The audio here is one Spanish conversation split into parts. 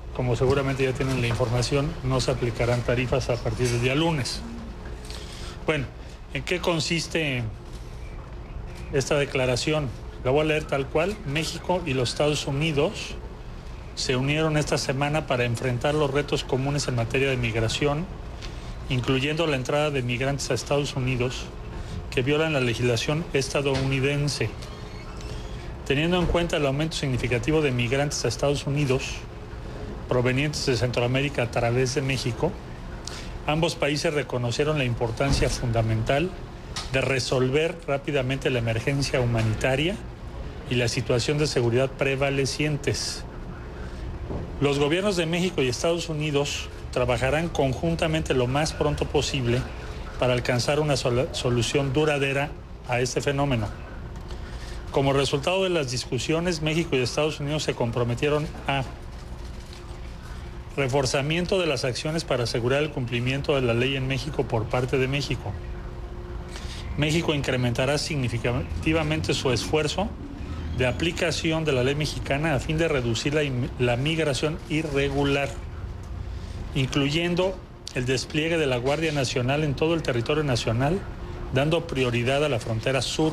como seguramente ya tienen la información, no se aplicarán tarifas a partir del día lunes. Bueno, ¿en qué consiste esta declaración? La voy a leer tal cual. México y los Estados Unidos se unieron esta semana para enfrentar los retos comunes en materia de migración, incluyendo la entrada de migrantes a Estados Unidos que violan la legislación estadounidense. Teniendo en cuenta el aumento significativo de migrantes a Estados Unidos provenientes de Centroamérica a través de México, ambos países reconocieron la importancia fundamental de resolver rápidamente la emergencia humanitaria y la situación de seguridad prevalecientes. Los gobiernos de México y Estados Unidos trabajarán conjuntamente lo más pronto posible para alcanzar una solución duradera a este fenómeno. Como resultado de las discusiones, México y Estados Unidos se comprometieron a reforzamiento de las acciones para asegurar el cumplimiento de la ley en México por parte de México. México incrementará significativamente su esfuerzo de aplicación de la ley mexicana a fin de reducir la migración irregular, incluyendo el despliegue de la Guardia Nacional en todo el territorio nacional, dando prioridad a la frontera sur.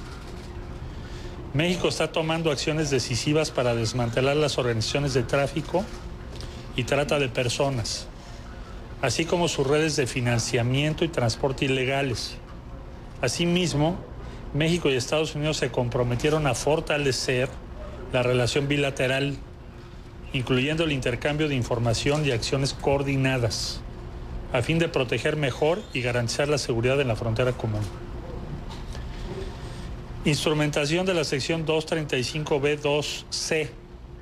México está tomando acciones decisivas para desmantelar las organizaciones de tráfico y trata de personas, así como sus redes de financiamiento y transporte ilegales. Asimismo, México y Estados Unidos se comprometieron a fortalecer la relación bilateral, incluyendo el intercambio de información y acciones coordinadas, a fin de proteger mejor y garantizar la seguridad en la frontera común. Instrumentación de la sección 235B2C.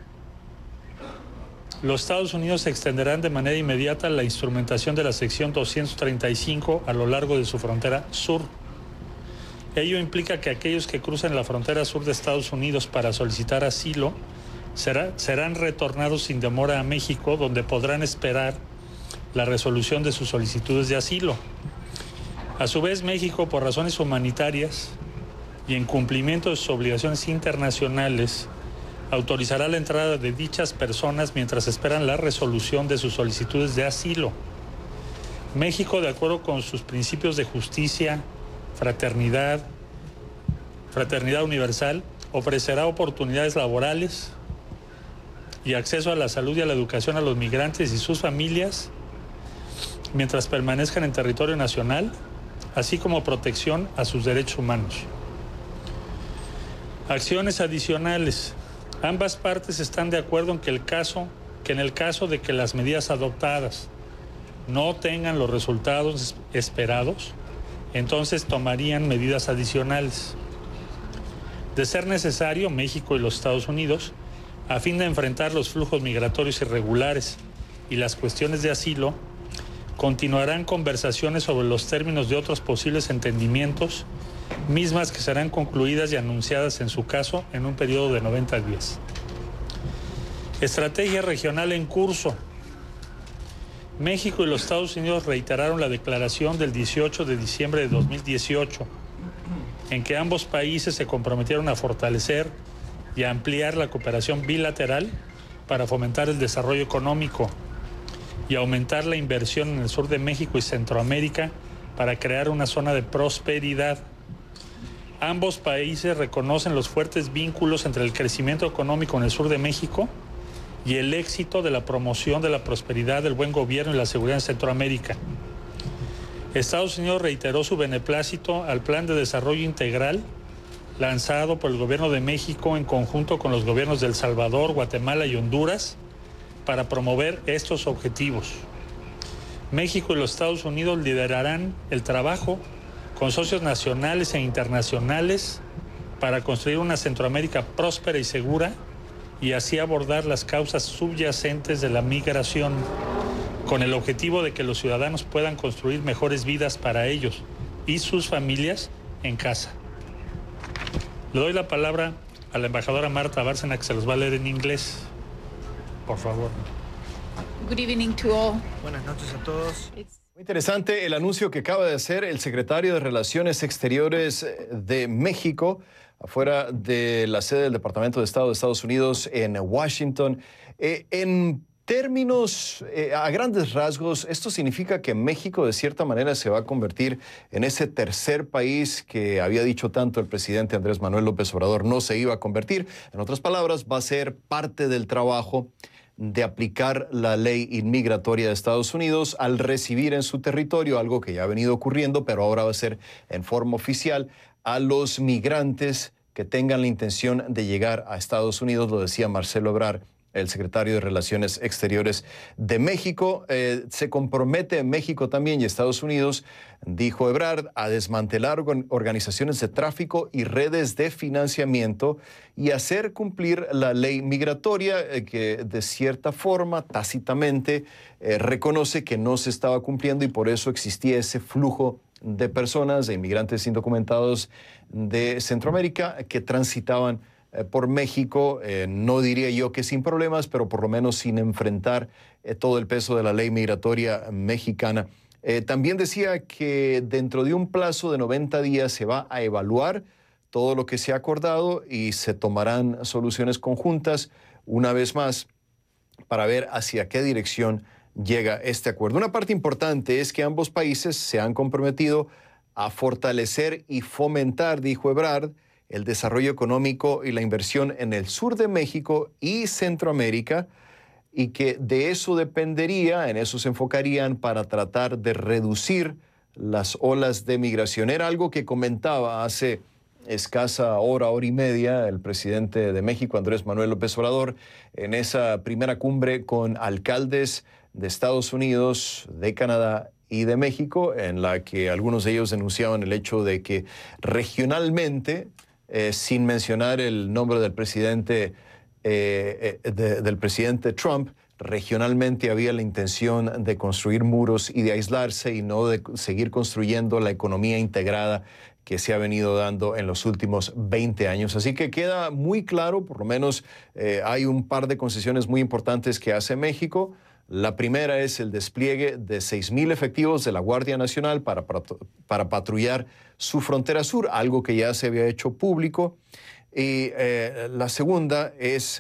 Los Estados Unidos extenderán de manera inmediata la instrumentación de la sección 235 a lo largo de su frontera sur. Ello implica que aquellos que crucen la frontera sur de Estados Unidos para solicitar asilo serán retornados sin demora a México, donde podrán esperar la resolución de sus solicitudes de asilo. A su vez, México, por razones humanitarias y en cumplimiento de sus obligaciones internacionales, autorizará la entrada de dichas personas mientras esperan la resolución de sus solicitudes de asilo. México, de acuerdo con sus principios de justicia, fraternidad universal, ofrecerá oportunidades laborales y acceso a la salud y a la educación a los migrantes y sus familias mientras permanezcan en territorio nacional, así como protección a sus derechos humanos. Acciones adicionales. Ambas partes están de acuerdo en que en el caso de que las medidas adoptadas no tengan los resultados esperados, entonces tomarían medidas adicionales. De ser necesario, México y los Estados Unidos, a fin de enfrentar los flujos migratorios irregulares y las cuestiones de asilo, continuarán conversaciones sobre los términos de otros posibles entendimientos, mismas que serán concluidas y anunciadas en su caso en un periodo de 90 días. Estrategia regional en curso. México y los Estados Unidos reiteraron la declaración del 18 de diciembre de 2018, en que ambos países se comprometieron a fortalecer y a ampliar la cooperación bilateral para fomentar el desarrollo económico y aumentar la inversión en el sur de México y Centroamérica para crear una zona de prosperidad. Ambos países reconocen los fuertes vínculos entre el crecimiento económico en el sur de México y el éxito de la promoción de la prosperidad, el buen gobierno y la seguridad en Centroamérica. Estados Unidos reiteró su beneplácito al Plan de Desarrollo Integral lanzado por el Gobierno de México en conjunto con los gobiernos de El Salvador, Guatemala y Honduras para promover estos objetivos. México y los Estados Unidos liderarán el trabajo con socios nacionales e internacionales para construir una Centroamérica próspera y segura y así abordar las causas subyacentes de la migración, con el objetivo de que los ciudadanos puedan construir mejores vidas para ellos y sus familias en casa. Le doy la palabra a la embajadora Marta Bárcena, que se los va a leer en inglés. Por favor. Good evening to all. Buenas noches a todos. Muy interesante el anuncio que acaba de hacer el secretario de Relaciones Exteriores de México, afuera de la sede del Departamento de Estado de Estados Unidos en Washington. En términos, a grandes rasgos, esto significa que México de cierta manera se va a convertir en ese tercer país que había dicho tanto el presidente Andrés Manuel López Obrador no se iba a convertir. En otras palabras, va a ser parte del trabajo de aplicar la ley inmigratoria de Estados Unidos al recibir en su territorio, algo que ya ha venido ocurriendo, pero ahora va a ser en forma oficial, a los migrantes que tengan la intención de llegar a Estados Unidos, lo decía Marcelo Ebrard, el secretario de Relaciones Exteriores de México. Se compromete México también y Estados Unidos, dijo Ebrard, a desmantelar organizaciones de tráfico y redes de financiamiento y hacer cumplir la ley migratoria que de cierta forma, tácitamente, reconoce que no se estaba cumpliendo y por eso existía ese flujo de personas, de inmigrantes indocumentados de Centroamérica que transitaban por México, no diría yo que sin problemas, pero por lo menos sin enfrentar todo el peso de la ley migratoria mexicana. También decía que dentro de un plazo de 90 días se va a evaluar todo lo que se ha acordado y se tomarán soluciones conjuntas una vez más para ver hacia qué dirección llega este acuerdo. Una parte importante es que ambos países se han comprometido a fortalecer y fomentar, dijo Ebrard, el desarrollo económico y la inversión en el sur de México y Centroamérica, y que de eso dependería, en eso se enfocarían para tratar de reducir las olas de migración. Era algo que comentaba hace escasa hora y media el presidente de México, Andrés Manuel López Obrador, en esa primera cumbre con alcaldes de Estados Unidos, de Canadá y de México, en la que algunos de ellos denunciaban el hecho de que regionalmente, sin mencionar el nombre del presidente Trump, regionalmente había la intención de construir muros y de aislarse y no de seguir construyendo la economía integrada que se ha venido dando en los últimos 20 años. Así que queda muy claro, por lo menos hay un par de concesiones muy importantes que hace México. La primera es el despliegue de 6,000 efectivos de la Guardia Nacional para patrullar su frontera sur, algo que ya se había hecho público. Y la segunda es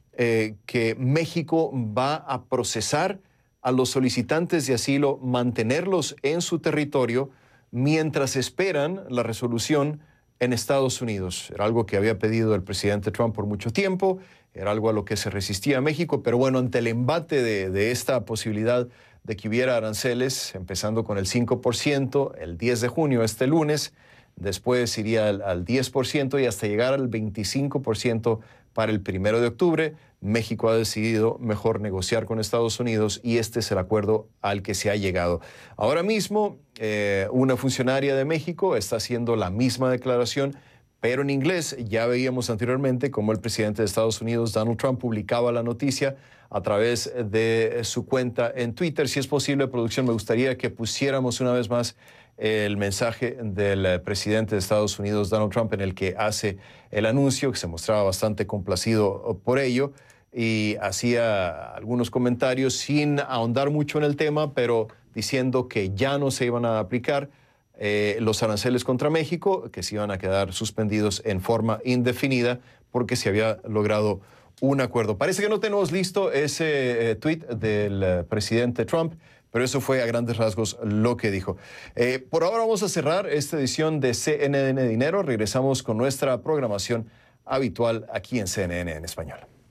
que México va a procesar a los solicitantes de asilo, mantenerlos en su territorio mientras esperan la resolución en Estados Unidos. Era algo que había pedido el presidente Trump por mucho tiempo, era algo a lo que se resistía México, pero bueno, ante el embate de esta posibilidad de que hubiera aranceles, empezando con el 5% el 10 de junio, este lunes, después iría al 10% y hasta llegar al 25% para el 1 de octubre, México ha decidido mejor negociar con Estados Unidos y este es el acuerdo al que se ha llegado. Ahora mismo, una funcionaria de México está haciendo la misma declaración, pero en inglés. Ya veíamos anteriormente cómo el presidente de Estados Unidos, Donald Trump, publicaba la noticia a través de su cuenta en Twitter. Si es posible, producción, me gustaría que pusiéramos una vez más el mensaje del presidente de Estados Unidos, Donald Trump, en el que hace el anuncio, que se mostraba bastante complacido por ello y hacía algunos comentarios sin ahondar mucho en el tema, pero diciendo que ya no se iban a aplicar los aranceles contra México, que se iban a quedar suspendidos en forma indefinida porque se había logrado un acuerdo. Parece que no tenemos listo ese tuit del presidente Trump, pero eso fue a grandes rasgos lo que dijo. Por ahora vamos a cerrar esta edición de CNN Dinero. Regresamos con nuestra programación habitual aquí en CNN en español.